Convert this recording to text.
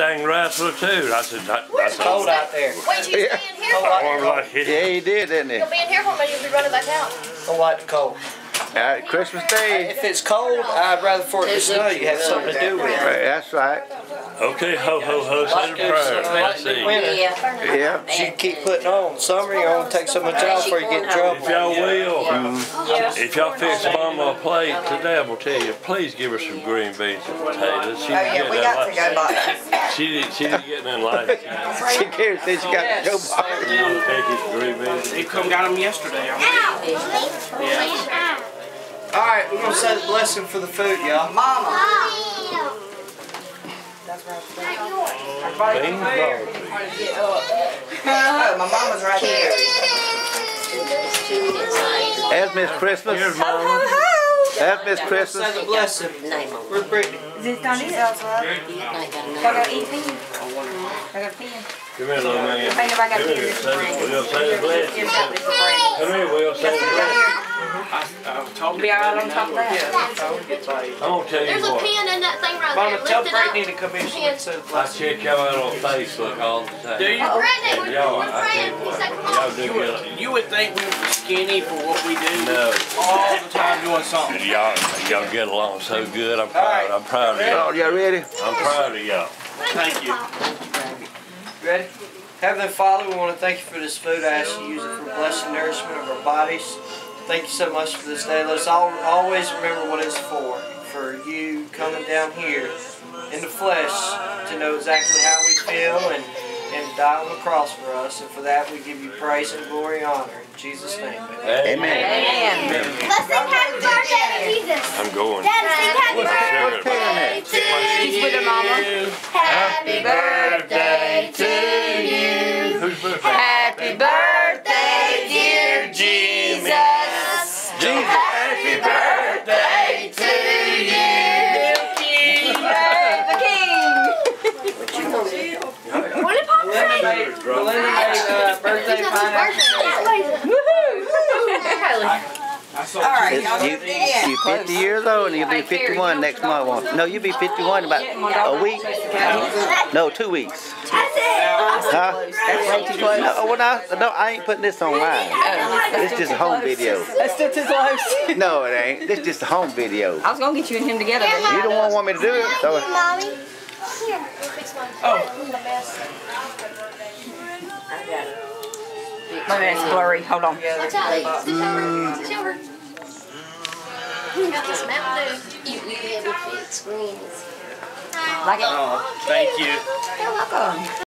dang wrestler too. I said, that's cold out there. Wait, you stay in here for me? Yeah, he did, didn't he? You'll be in here for me, you'll be running back out. Don't like the cold. Christmas Day. If it's cold, I'd rather for it to snow. You have something to do with it. Right, that's right. Okay, ho, ho, ho, say the prayer. Let's see. Yeah. You keep putting on. Summer, you only take so much out before you get in trouble. If y'all will, if y'all fix Mama a plate today, I'm going to tell you, please give her some green beans and potatoes. Oh yeah, we got to go buy. She's getting in life. She cares that she got to go buy. Take his green beans. They come got them yesterday. Alright, we're going to say the blessing for the food, y'all. Mama. Beans, Oh, my mama's right here. There's Miss Christmas. Here's Mama. That's Miss Christmas. Say the blessing. Where's Brittany? Is this done it? I got to eat pen. I got a pen. Come here, little man. I think if I got Come to here. eat We'll say the blessing. Come here, we'll say the blessing. Be all right on top of that. I'm going to tell you There's a what. pen in that thing right Mama, there. tell Lift it up. Brittany to come here. She can say the I blessing. check y'all out on Facebook all the time. Do you? Brittany, Y'all, we're I tell praying. you He what, said, come y'all on. do good. You would think we were skinny for what we do. No. All the time doing something. Y'all get along so good. I'm proud. I'm proud of y'all. Oh, y'all ready? I'm proud of y'all. Thank you. Ready? Heavenly Father, we want to thank you for this food. I ask you to use it for blessing nourishment of our bodies. Thank you so much for this day. Let us always remember what it's for. For you coming down here in the flesh to know exactly how we feel and die on the cross for us. And for that we give you praise and glory and honor. In Jesus' name. Amen. Amen. Let's sing happy birthday to Jesus. I'm going. Dad, sing happy What's birthday paying to She's with her mama. Happy birthday to you. Who's birthday? Happy birthday, dear Jesus. Happy birthday to you. The king. What did Papa say? Belinda made birthday pineapple. Alright, y'all You, get it. you 50 years old and you'll be 51 next month. No, you'll be 51 about a week. No, 2 weeks. Huh? That's way too close. No, no, I ain't putting this online. It's just a home video. That's still too close. No, it ain't. This is just a home video. I was going to get you and him together. You don't want me to do it, so Mommy. Here. Oh. My man's blurry. Hold on. Watch out. It's over. Got this Mountain Dew. You have a big screen. Like it? Oh, thank you. You're welcome.